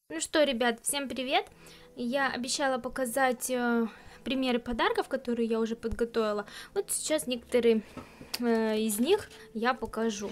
Ну что, ребят, всем привет! Я обещала показать примеры подарков, которые я уже подготовила. Вот сейчас некоторые из них я покажу.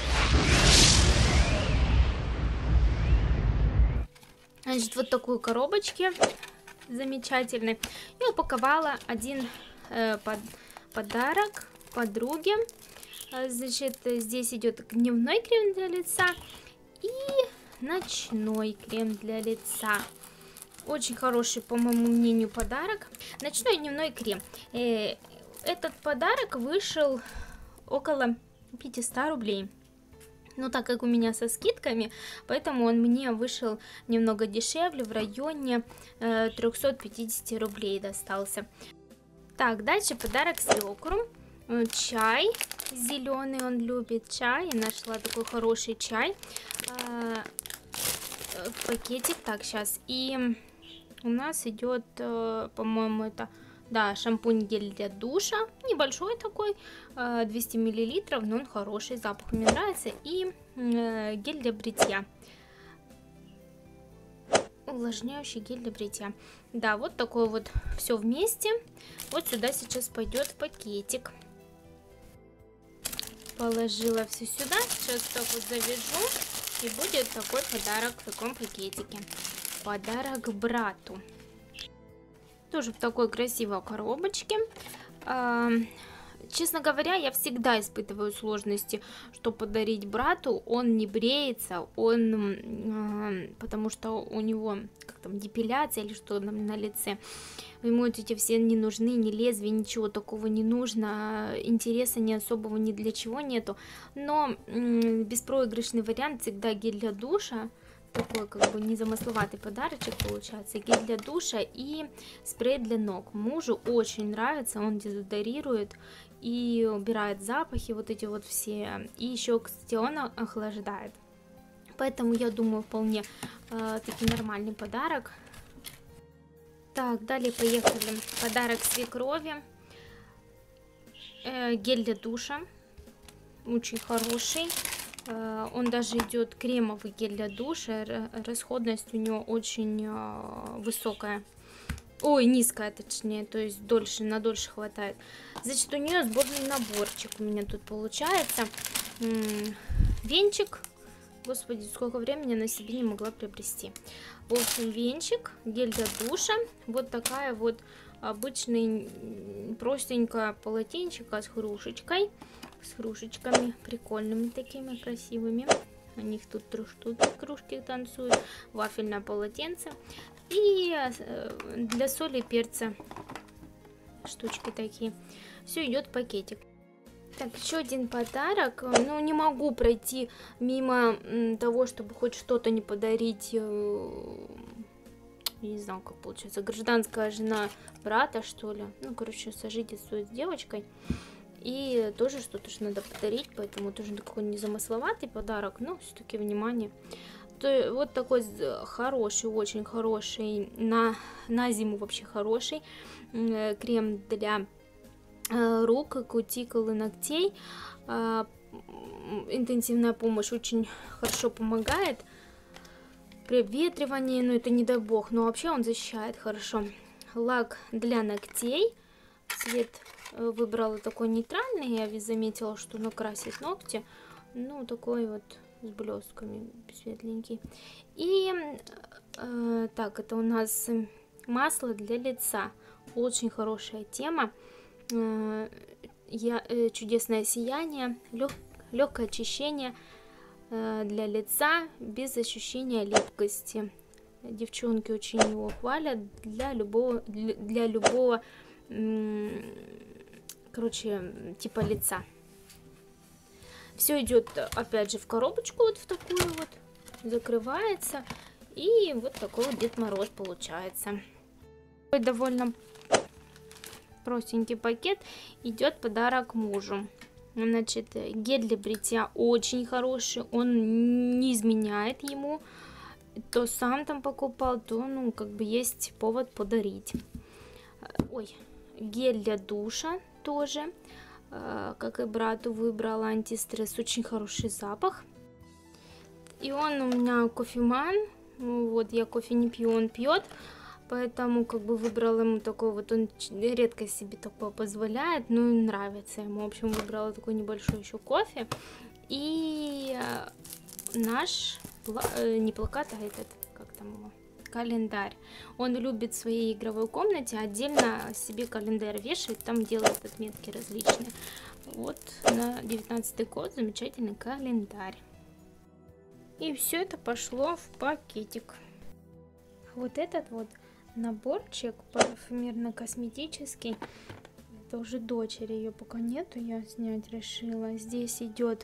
Значит, вот такую коробочке замечательной я упаковала один подарок подруге. Значит, здесь идет дневной крем для лица и ночной крем для лица. Очень хороший, по моему мнению, подарок. Ночной и дневной крем. Этот подарок вышел около 500 рублей. Но так как у меня со скидками, поэтому он мне вышел немного дешевле, в районе 350 рублей достался. Так, дальше подарок свекру. Чай зеленый, он любит чай. Я нашла такой хороший чай. Пакетик. Так, сейчас. И у нас идет, по-моему, это, да, шампунь гель для душа. Небольшой такой, 200 миллилитров, но он хороший, запах мне нравится. И гель для бритья. Увлажняющий гель для бритья. Да, вот такое вот все вместе. Вот сюда сейчас пойдет пакетик. Положила все сюда. Сейчас так вот завяжу. И будет такой подарок в таком пакетике. Подарок брату. Тоже в такой красивой коробочке. Честно говоря, я всегда испытываю сложности, что подарить брату. Он не бреется, потому что у него как там депиляция или что там на лице. Ему эти все не нужны, ни лезвия, ничего такого не нужно, интереса ни особого ни для чего нету. Но беспроигрышный вариант всегда гель для душа. Такой как бы незамысловатый подарочек получается. Гель для душа и спрей для ног. Мужу очень нравится, он дезодорирует и убирает запахи вот эти вот все. И еще, кстати, он охлаждает. Поэтому я думаю, вполне таки нормальный подарок. Так, далее поехали. Подарок свекрови. Гель для душа. Очень хороший. Он даже идет кремовый гель для душа. Расходность у него очень высокая. Ой, низкая, точнее, то есть на дольше хватает. Значит, у нее сборный наборчик у меня тут получается. Венчик. Господи, сколько времени на себе не могла приобрести. В общем, венчик, гель для душа. Вот такая вот обычная простенькая полотенчика с хрушечкой. С хрушечками прикольными такими красивыми. У них тут 3 штуки, кружки танцуют. Вафельное полотенце. И для соли и перца штучки такие. Все идет в пакетик. Так, еще один подарок. Ну, не могу пройти мимо того, чтобы хоть что-то не подарить. Я не знаю, как получается. Гражданская жена брата, что ли. Ну, короче, сожительствует с девочкой. И тоже что-то же надо подарить, поэтому тоже такой незамысловатый подарок, но все-таки внимание. Вот такой хороший, очень хороший, на зиму вообще хороший крем для рук, кутикул и ногтей. Интенсивная помощь очень хорошо помогает при обветривании, но это не дай бог, но вообще он защищает хорошо. Лак для ногтей, цвет выбрала такой нейтральный, я заметила, что накрасит ногти, ну такой вот с блесками светленький. И так, это у нас масло для лица, очень хорошая тема. Чудесное сияние, легкое очищение для лица без ощущения липкости. Девчонки очень его хвалят для любого короче, типа лица. Все идет опять же в коробочку вот в такую вот, закрывается, и вот такой вот Дед Мороз получается. Такой довольно простенький пакет, идет подарок мужу. Значит, гель для бритья очень хороший, он не изменяет ему, то сам там покупал, то ну как бы есть повод подарить. Ой, гель для душа тоже, как и брату, выбрала антистресс, очень хороший запах. И он у меня кофеман, Вот, я кофе не пью, он пьет. Поэтому как бы выбрала ему такой вот, он редко себе такое позволяет, но нравится ему. В общем, выбрала такой небольшой еще кофе. И наш, не плакат, а этот, как там его, календарь. Он любит в своей игровой комнате отдельно себе календарь вешает, там делает отметки различные. Вот на 19-й год замечательный календарь. И все это пошло в пакетик. Вот этот вот наборчик парфюмерно-косметический, это уже дочери, ее пока нету, я снять решила. Здесь идет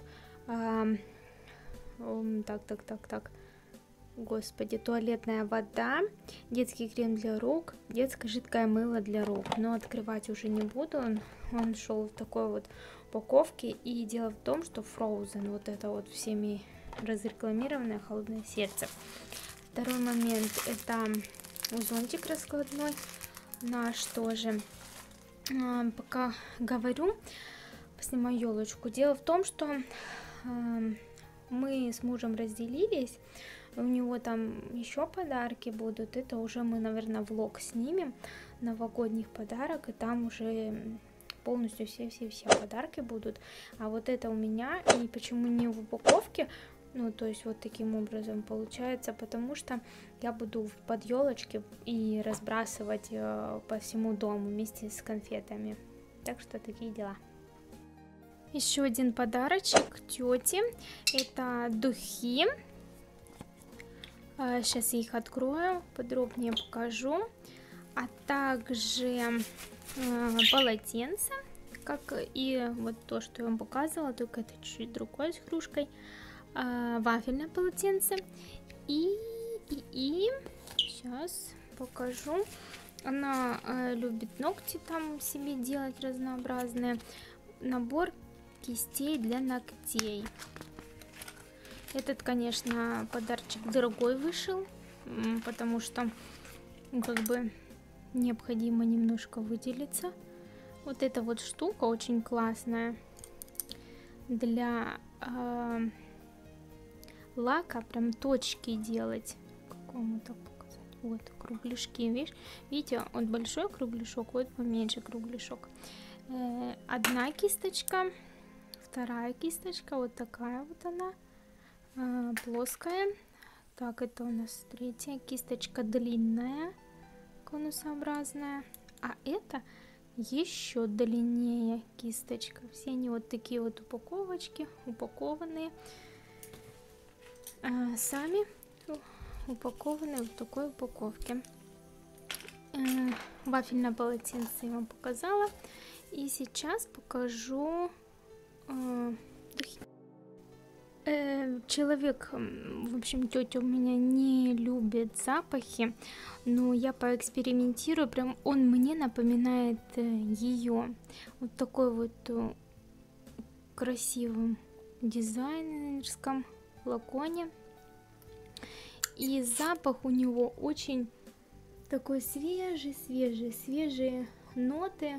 господи, туалетная вода, детский крем для рук, детское жидкое мыло для рук. Но открывать уже не буду, он шел в такой вот упаковке. И дело в том, что Frozen, вот это вот всеми разрекламированное холодное сердце. Второй момент, это зонтик раскладной наш тоже. Пока говорю, поснимаю елочку. Дело в том, что мы с мужем разделились. У него там еще подарки будут. Это уже мы, наверное, влог снимем новогодних подарок. И там уже полностью все подарки будут. А вот это у меня. И почему не в упаковке? Ну, то есть вот таким образом получается, потому что я буду под елочки и разбрасывать по всему дому вместе с конфетами. Так что такие дела. Еще один подарочек тете. Это духи. Сейчас я их открою, подробнее покажу. А также полотенце, как и вот то, что я вам показывала, только это чуть-чуть другое с кружкой. Вафельное полотенце и сейчас покажу. Она любит ногти там себе делать разнообразные. Набор кистей для ногтей. Этот, конечно, подарочек дорогой вышел, потому что как бы необходимо немножко выделиться. Вот эта вот штука очень классная для лака, прям точки делать. Какому-то показать. Вот кругляшки, видите, вот большой кругляшок, вот поменьше кругляшок. Одна кисточка, вторая кисточка, вот такая вот она, плоская. Так, это у нас третья кисточка, длинная, конусообразная, а это еще длиннее кисточка. Все они вот такие вот упаковочки, упакованные. Сами упакованы в такой упаковке. Вафельное полотенце я вам показала. И сейчас покажу духи. Человек, в общем, тетя у меня не любит запахи, но я поэкспериментирую, прям он мне напоминает ее. Вот такой вот красивым дизайнерском флаконе. И запах у него очень такой свежие ноты.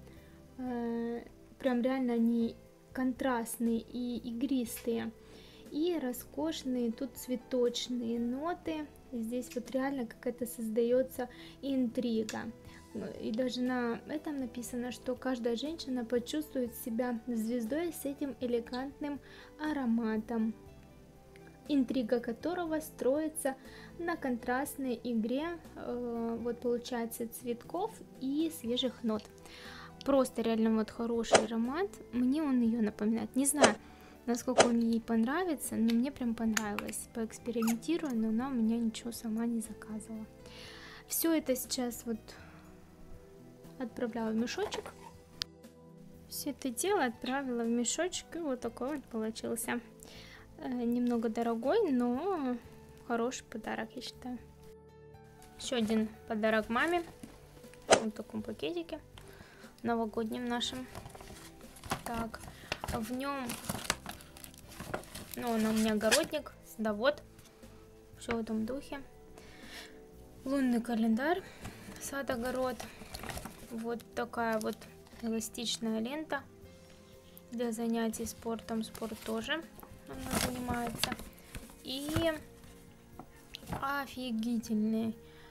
Прям реально они контрастные и игристые. И роскошные тут цветочные ноты. Здесь вот реально какая-то создается интрига. И даже на этом написано, что каждая женщина почувствует себя звездой с этим элегантным ароматом, интрига которого строится на контрастной игре, вот получается, цветков и свежих нот. Просто реально вот хороший аромат. Мне он ее напоминает. Не знаю, насколько он ей понравится, но мне прям понравилось. Поэкспериментирую, но она у меня ничего сама не заказывала. Все это сейчас вот отправляю в мешочек. Все это дело отправила в мешочек, и вот такой вот получился. Немного дорогой, но хороший подарок, я считаю. Еще один подарок маме. В таком пакетике новогоднем нашем. Так, в нем, ну, он у меня огородник, садовод, все в этом духе. Лунный календарь, сад-огород. Вот такая вот эластичная лента для занятий спортом. Спорт тоже она занимается. И Офигительный.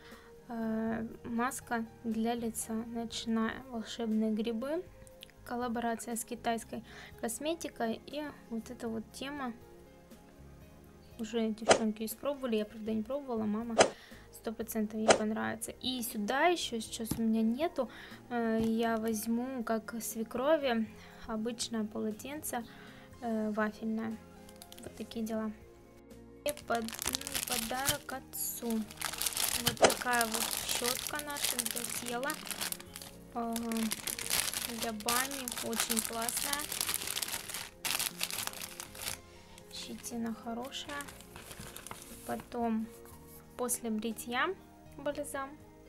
Маска для лица ночная, волшебные грибы, коллаборация с китайской косметикой. И вот эта вот тема уже девчонки испробовали, я правда не пробовала, мама 100% ей понравится. И сюда еще сейчас у меня нету, я возьму как свекрови обычное полотенце вафельное. Вот такие дела. И подарок отцу. Вот такая вот щетка наша для тела, для бани, очень классная. Щетина хорошая. Потом после бритья бальзам.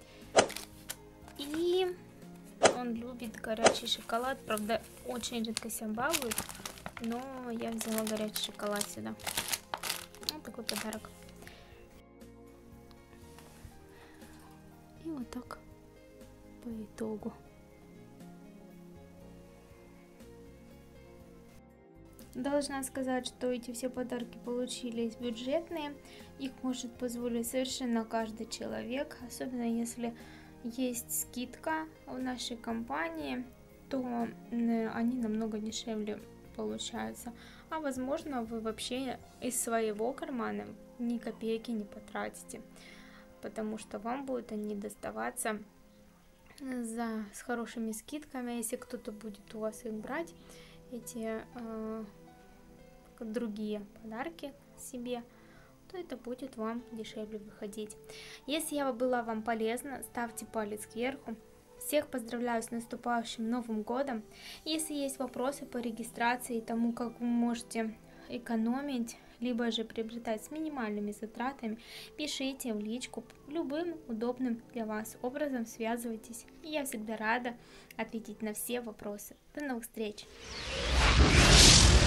И он любит горячий шоколад, правда очень редко себя балует, но я взяла горячий шоколад сюда. Вот такой подарок. И вот так по итогу. Должна сказать, что эти все подарки получились бюджетные. Их может позволить совершенно каждый человек. Особенно если есть скидка в нашей компании, то они намного дешевле получаются. А возможно, вы вообще из своего кармана ни копейки не потратите, потому что вам будут они доставаться с хорошими скидками. Если кто-то будет у вас их брать, эти другие подарки себе, то это будет вам дешевле выходить. Если я была вам полезна, ставьте палец кверху. Всех поздравляю с наступающим Новым годом. Если есть вопросы по регистрации и тому, как вы можете экономить, либо же приобретать с минимальными затратами, пишите в личку, любым удобным для вас образом связывайтесь. И я всегда рада ответить на все вопросы. До новых встреч!